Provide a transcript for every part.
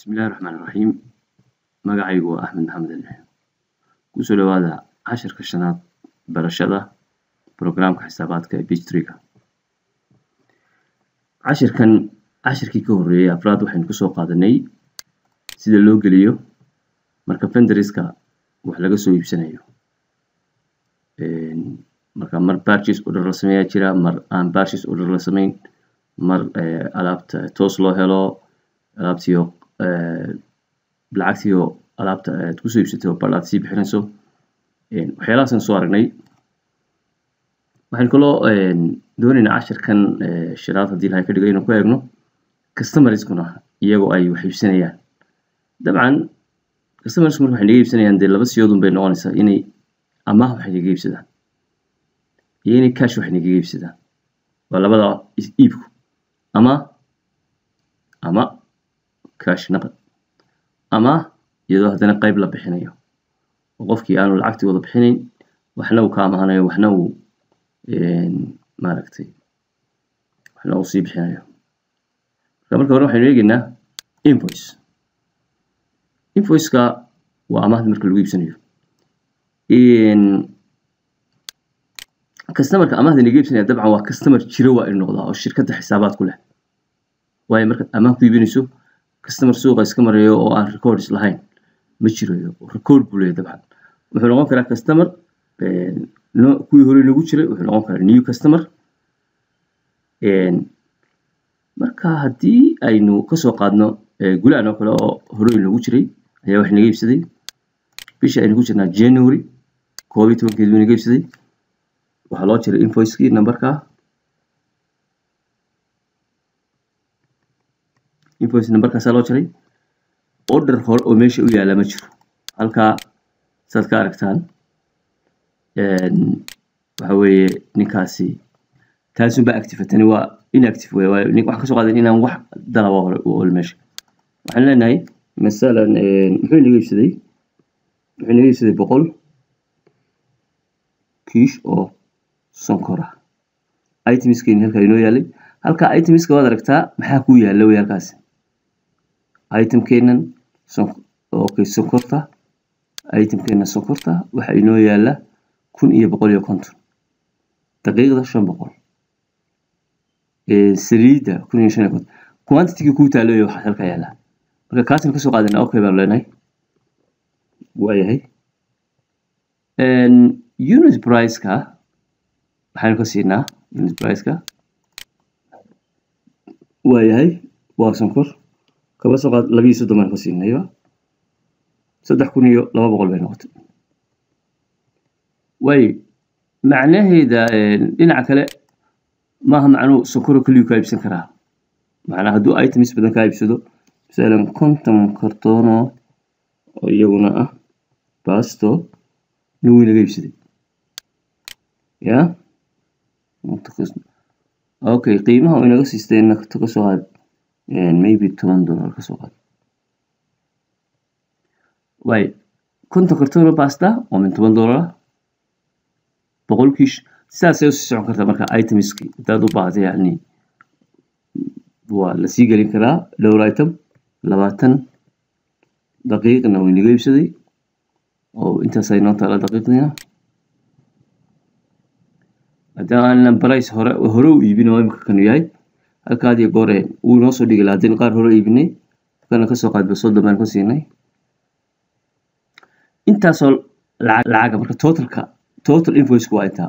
بسم الله الرحمن الرحيم magacaygu waa Axmed Maxamed Ali kusoo dhawaada casharka shanaad barashada programka xisaabaadka ee Page3-ga casharkii ka horeeyay afraad waxaynu ku soo qaadanay sida loo geliyo marka vendorska wax laga soo iibsanayo marka mar purchase order la sameeyaa jira mar aan purchase order la sameyn mar alaabta toos loo helo alaabtiyo lacagtiyo alaabta aad ku soo iibsatay oo ballaad sii bixinayso waxyaalahaas soo aragnay waxaan kaloo doonaynaa casharkan shiraad haddii ilahay ka dhigay inuu ku eegno customerskuna iyagoo ay wax iibsanayaan dabcan customersku marka waxay naga iibsanayaan dee laba siyoodun bay noqonaysaa inay amaah wax naga iibsadaan iyo inay cash wax naga iibsadaan waa labada iibku ama cash naqad ama iyadoo haddana qayb la bixinayo oo qofkii aanu lacagtii wada bixinayn waxna uu ka amaahanayo waxna uu maaragtay waxna uu sii bixinayo marka hore waxaynu eegaynaa invoice-ka waa amaahda marka lagu iibsanayo customerka amaahda naga iibsanaya dabcan waa customer jiro waa inuu noqdaa oo shirkadda xisaabaad ku leh waayo marka amaah ku iibinayso customer suuqa iska marayo oo aan records lahayn ma jirayo record buu leeyahay dabcan wuxuu noqon karaa customer kuwii hore nagu jiray wuxuu noqon karaa new customer marka haddii aynu kasoo qaadno gulaan oo kale oo hore nagu jiray ayaa wax naga iibsaday bishii aynu ku jirnaa January 12 naga iibsaday waxaa loo jiray invoice-kii numberka invoice numberkaas loo jiray order hore oo meesha u yaala ma jiro halka saad ka aragtaan waxa weeye ninkaasi taasoo ba active tani waa inactive way nin wax ka soo qaadan inaan wax dalaba hore oo meesha waxaan leenahay midalan muxuu naga iibsaday 100 kiish oo sonkora itemskeen halka inoo yaalay halka itemska waad aragtaa maxaa ku yaala way halkaas itemkeenan sonkorta itemkeena sonkorta waxa inoo yaala 1150 daqiiqda 500 saliida 1500 quantity-ga ku taalo waxa halka yaala marka kaasna ka soo qaadanaa okay baan leenahay waayahay unit price-ka waxaan ka siinaa unit price-ka waayahay waa sonkor kaba soo qaad 230 baan ka siinayba 3200 bay noqotay way macnaheeda dhinaca kale maaha macnuu sonkor kaliya ka iibsan karaa macnaha hadduu items badan ka iibsado midalan 50 kartoon oo iyaguna ah basto nuwi laga iibsaday ya okay qiimaha uu inaga siistayna ka soo qaad maybe $10 ka soo qaad way 50 kartoon oo pasta oo $10 100 kiish sidaas ay u socon kartaa marka itemski dad u baahatay yani waa la sii gelin karaa dhowr item 20 daqiiqna way naga iibsaday oo intaas ay noo taala daqiiqdina hadaan price hore u iibino imka kan yahay halkaadii goore uu noo soo dhigay laadin qaar hore iibinay kana ka soo qaad baso damaan ku siinay intaas oo lacag marka total invoice waa inta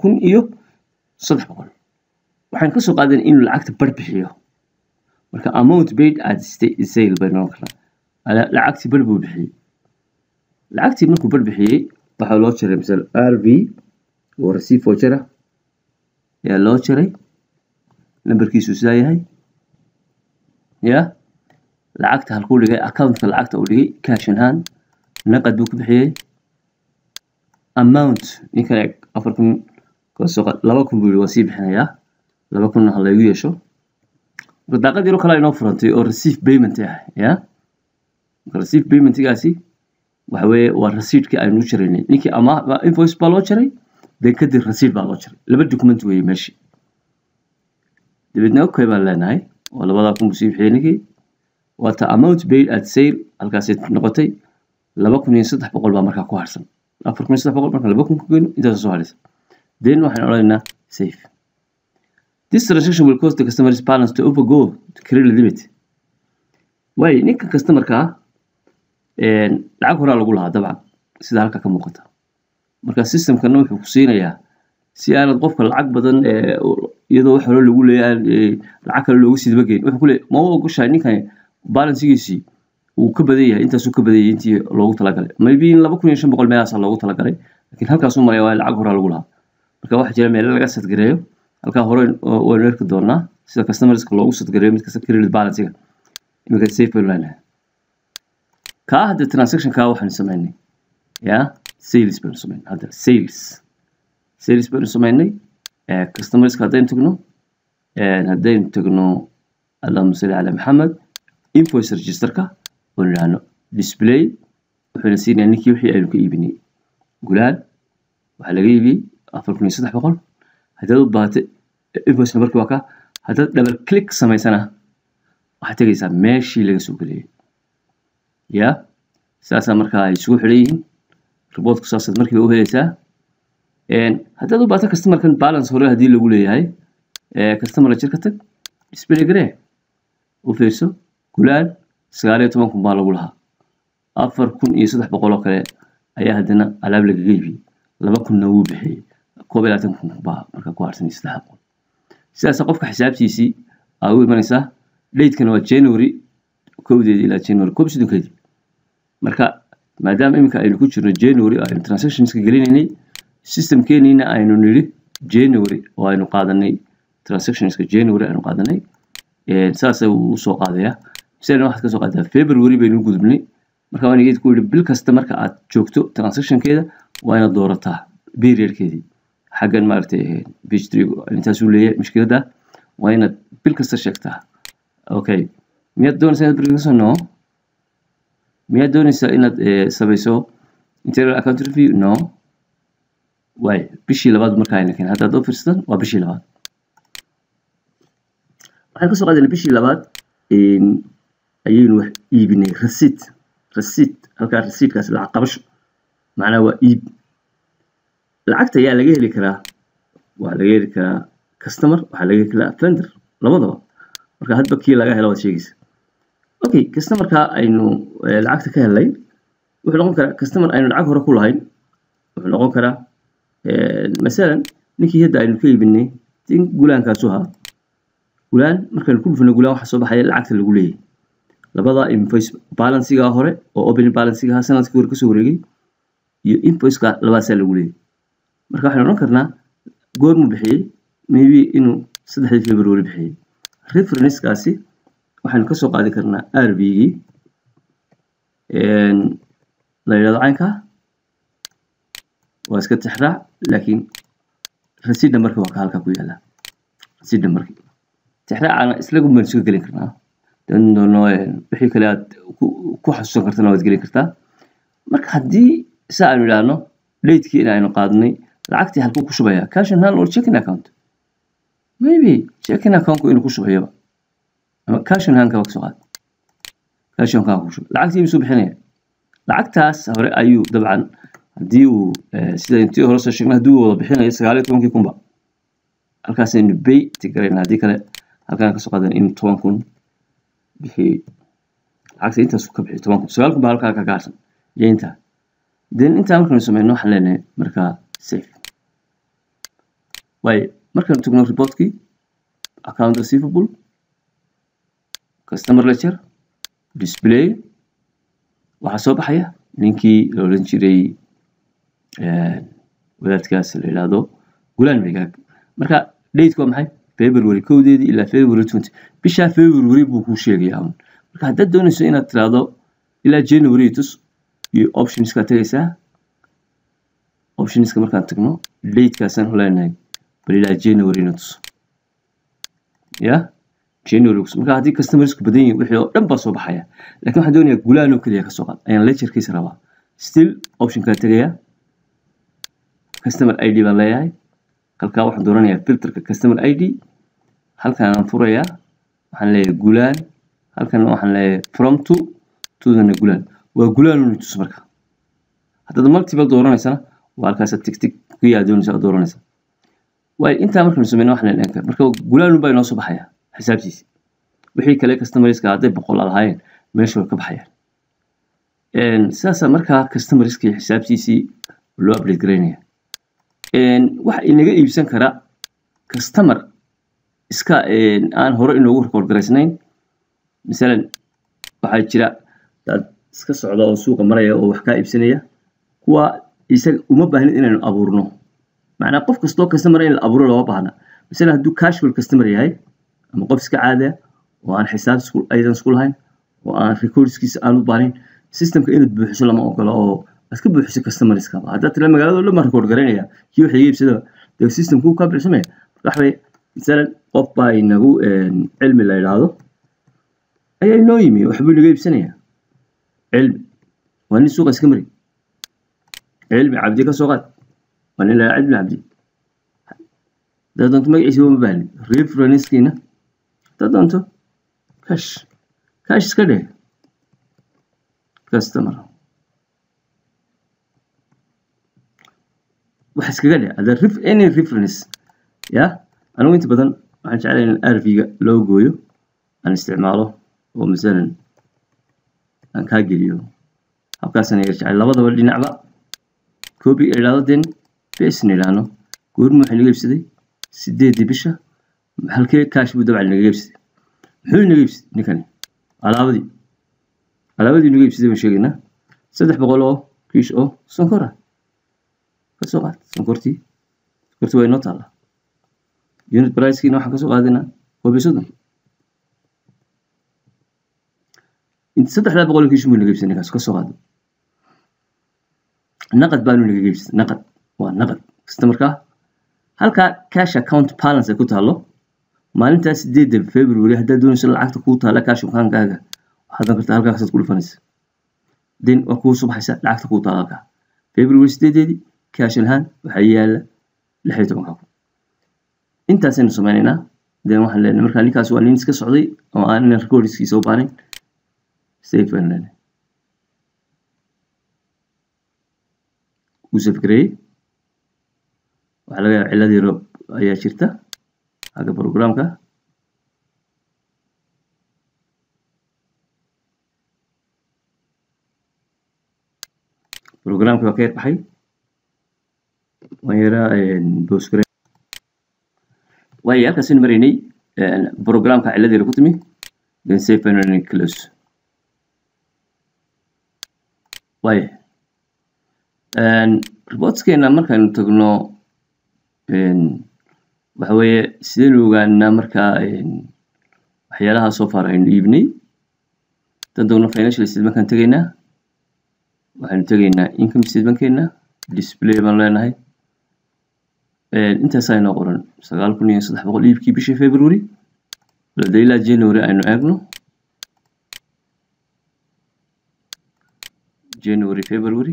4300 waxaan ka soo qaadan in lacagta bar bixiyo marka amount paid at sale bay noqon kartaa lacagtii bar buu bixiyay lacagtii markuu bar bixiyay waxa loo jiray misal RV oo receive voucher yaa loo jiray numberkiisu sidaa yahay ya lacagta halkuu dhigay accountka lacagta uu dhigay cash in hand naqad buu ku bixiyay amount ninka 4000 ka soo qaad 2000 buu waa sii bixinayaa 2000 ha lagu yeesho daaqad yaro kale inoo furantay oo receive payment ah ya receive payment-gaasi waxa weeye waa receipt-ka aynu jiraynay ninkii ama invoice baa loo jiray kadib receipt baa loo jiray laba document weeye meesha dibadna okay baan leenahay oo labada kun sii bixiyay ninkii waata amount paid at sale halkaasay noqotay 2300 baa markaa ku harsan 4300 marka 2000 ku geyno intaas soo haraysa then waxaan odhanaynaa save. This transaction will cause the customer's balance to overgo the credit limit. Way ninka customerka lacag hore lagu lahaa dabcan sida halka ka muuqata marka systemkana wuxuu ku siinayaa si aanad qofka lacag badan iyadoo wax hore lagu leeyahay lacag kale loogu sii dabageyn wuxuu ku leeyahay ma ogoshahay ninkan balancegiisii uu ka badan yahay intaas uu ka badan yahay intii loogu talagalay maybe 2500 meelaas loogu talagalay laakiin halkaas uu maray waa lacag hore lagu lahaa marka waxa jira meel laga set gareeyo halka hore oo neerka doonaa sida customerska loogu set gareeyo mid kasta credit balance-ga imika save bayna ka hadda transaction ka waxaan sameeynay sales baynu sameeynay hadda sales baynu sameeynay customerska hadaynu tagno allahumma salli ala Muhammad invoice register-ka oo niraano display wuxuuna siinayaa ninkii wixii aynu ka iibinay gulaan waxa laga iibiyay 4300 haddaad u baahatay invoice numberka waa ka haddaad double click samaysana waxaad tegaysaa meeshii laga soo geliyay saasaa markaa ay isugu xidhan yihiin reportku saasaad markiiba u helaysaa haddaad u baahato customerkan balance hore haddii lagu leeyahay customer ledger ka tag display garee u fiirso gulaan 19,000 baa lagu lahaa 4,300 oo kale ayaa haddana alaab lagaga iibiyay 2,000 wuu bixiyay 21,000 baa markaa ku harsan 3,000 sidaas qofka xisaabtiisii aa u imanaysaa date-kana waa January 1 ilaa January 1 marka maadaama iminka aynu ku jirno January aynu transactionska gelinaynay systemkeeniina aynu niri January oo aynu qaadanay transactionska January aynu qaadanay saas uu soo qaadaya sidoo waxaad ka soo qaadaa February baynu gudubnay marka waan igeed ku yiri bil kasta marka aad joogto transactionkeeda waa inaad doorataa periodkeedii xaggan maartay page 3 intaas uu leeyahay mushkiladda waa inaad bil kasta sheegtaa okay miyaad doonaysaa inaad bil kasta miyaad doonaysaa inaad samayso internal account review no way bishii labaad marka ayna keen haddaad u fiirsataan waa bishii labaad waxaan ka soo qaadanay bishii labaad ayaynu wax iibinay receipt halka receipt-kaas lacag qabasho macnaha waa iib lacagta ayaa laga heli karaa customer waxaa laga heli karaa vendor labadaba marka hadba kii laga helo waad sheegaysa okay customerka aynu lacagta ka helay wuxuu noqon karaa customer aynu lacag hore ku lahayn wuxuu noqon karaa مثلا ninkii hadda aynu ka iibinay in gulaankaas u ahaa gulaan markaan ku dhufno gulaan waxa soo baxay lacagta lagu leeyahay labada invoice balance-ga hore oo opening balance-ga sanadkii hore ka soo wareegay iyo invoice-ka labadaas lagu leeyahay marka waxaan oran karnaa goor mu bixiyay maybe inuu 3 February bixiyay reference-kaasi waxaan ka soo qaadi karnaa RB-gi la yiraahdo caynka waa iska tixraac laakiin receipt number-ka waa halka ku yaala receipt number-ka tixraacana isla gumban soo gelin karnaa dan wixii kale aad ku xasuusan kartana waad gelin kartaa marka haddii saa aynu idhaahno date-kii in aynu qaadnay lacagtii halkuu ku shubaya cash in hand or checking account maybe checking account-ku inuu ku shubayaba ama cash in hand-ka waa kasoo qaad cash in hand-ka ku shubay lacagtii inuu soo bixinaya lacagtaas hore ayuu dabcan haddii uu sida intii hore soo sheegnay haddii uu wada bixinayo 19,000 ba halkaas aynu bay tigrayna haddii kale halkaan ka soo qaadan in 10,000 bixi lacagta intaas ka bixi 10,000 ba halkaa ka gaarsan iyo inta then inta markaan sameeyno waxaan leenahay marka save way markaan tagno report-kii account receivable customer ledger display waxa soo baxaya ninkii la oran jiray wadaadkaas la yiraahdo gulaan migaag marka date-ku waa maxay February 1 ilaa February 20 bisha February buu ku sheegayaa marka haddaad doonayso inaad tiraahdo ilaa January tus iyo options-ka tagaysaa options-ka markaan tagno date-kaasaan leenahay bal ilaa January tus January marka haddii customers-ku badan yihiin wixii oo dhan baa soo baxaya laakiin waxaan doonayaa gulaan oo kaliya ka soo qaad ayaan ledger-kiisa rabaa still option-ka tagayaa customer ID baan leeyahay halkaa waxaan dooranayaa filterka customer ID halkaan aan furayaa waxaan leeyahay gulaan halkan waxaan leeyahay from to dana gulaan waa gulaan uu tus marka hadda multiple dooranaysa waa halkaas tig ku yaadoonaysa dooranaysa way inta markaan sameeyno waxaan leeyahay marka gulaan baa inoo soo baxaya xisaabtiisa wixii kale customerska hadday boqol lahaayeen meesha way ka baxayaan saasa marka customerska xisaabtiisii loo update gareynaya waxa inaga iibsan kara customer iska aan hore inoogu record gareysnayn misalan waxa jira dad iska socda oo suuqa maraya oo wax ka iibsanaya kuwa isaga uma baahnid inaynu abuurno macna qof kastoo customer in la abuuro loo baahna misalan hadduu casual customer yahay ama qof iska caadi ah oo aan xisaab aydan isku lahayn oo aan recordskiisa aan u baahnayn systemka inuu buuxiso lama ogola oo aska buuxiso customerska hadda tira magaalada lama record gareynaya kii wax iibsada dee systemku ka bixismay wax way misalan qof baa inagu cilmi la yiraahdo ayay noo yimi waxba laga iibsanaya cilmi wani suuqa iska mari علمي عبدي كسوقات وأنا لا علمي عبدي ده دانتو ما يعيش يوم بالي ريفرنس كينا ده دانتو كاش كده كاستمر وحس كده هذا any reference يا أنا وأنت بدن عن علينا الأرفي لوجويو عن استعماله ومثلا عن كاجليو أو كاسن يرجع لبضة واللي نعبأ كوبي إعلادين باسم إعلانه قول محل نجيبسدي سديد بشة محل كي كاش بدو على نجيبسدي محل نجيبسدي نكني على بدي نجيبسدي مشينا صدق بقوله كيش أو سنكرة كسوقات سنكرتي وين نطلع يونت برايس كي نوع كسوق هذينا هو بيصدم أنت صدق لا بقوله كيش من نجيبسدي كسوق هذا نقد بانو نجيبس نقد ونقد استمركا halka cash account balance ku taalo maalinta 8 February hadda doonayso lacagta ku taala cash account-kaaga waxaad kartaa halkaas ku dhufanaysa din waa ku subaxaysa lacagta ku taala February 8 cash ahaan waxa yaala 16 intaas aynu sameeynaa din waxaan leenahay marka ninkaas waa nin iska socday oo aan recordskiisa u baahnay save and وسفكري وعلى علادي روب أيها شرطة هذا برنامج كا برنامج كا بحي ويرى بوسكري ويا كسين مريني برنامج كا علادي روكتمي then save and close ويا reportskeena markaan tagno waxa weeye sideen ogaanaa marka waxyaalaha soo far aynu iibnay tan doona financial statement kan tagaynaa waxaanu tagaynaa income statement keena display baan leenahay intaas aynu qoran 9300 iibkii bishii February ilaa January aynu eegno January February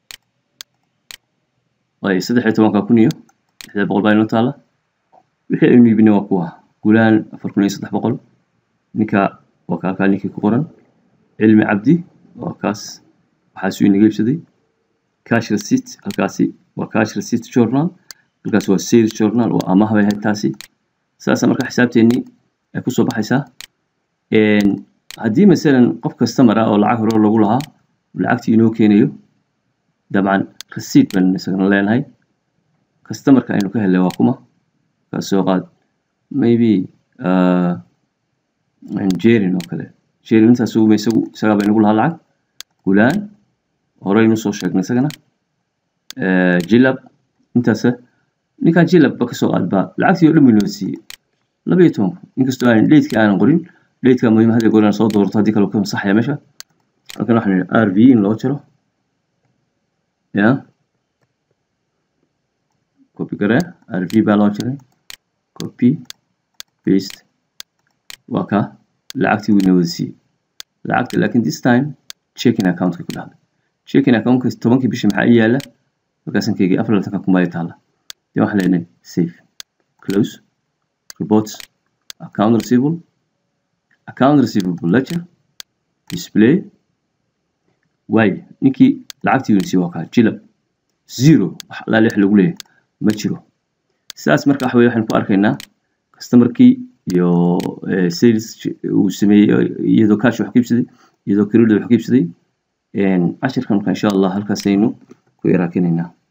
way 13,000 إذا بقول باي نطالة وحي إني بني وقوها قولان 4,300 نكا وكاكا نكي كورن علمي عبدي وكاس وحاسوين نجيب شدي كاش رسيت الكاسي وكاش رسيت جورنال الكاس هو سيل جورنال وأماها بهاي التاسي ساسا مركا حسابتي إني أكو صباح حساب إن هدي مثلا قف كاستمر أو العقد رو لقولها والعقد إنه كينيو طبعا رسيت من مثلا لين هاي كاستمر كأنه كهلا واقمة كسوقات maybe جيرين وكذا جيرين أنت سو ما يسوي سبب نقول هالعقد قولان هراي نص وشك نسجنا جلب أنت سه نكان جلب بكسوقات با العكس يقول من نفسي لبيتهم إنك استوعب ليت كأنا قرين ليت كان مهم هذا يقولون صوت ورطة ديك لو كم صح يا مشى لكن إحنا RV نلوتشره يا copy करे RV بالوتشره copy paste وكا لعكتي ونوزي لعكت لكن this time checking account كلها checking account كستومن كي بيش محايا له وكاسن كيجي أفضل تكاكم باي تعالى دي واحد لنا save close reports account receivable account receivable ledger display waayo ninkii lacagtii uu siiyay waa kaa jilab zero wax la leeyahay lagu leeyahay ma jiro sidaas marka wax weey waxaan ku arkaynaa customerkii iyo sales uu sameeyay iyadoo cash wax kiibsaday iyadoo credit wax kiibsaday cashirkan insha Allah halkaas aynu ku yaraakeynaa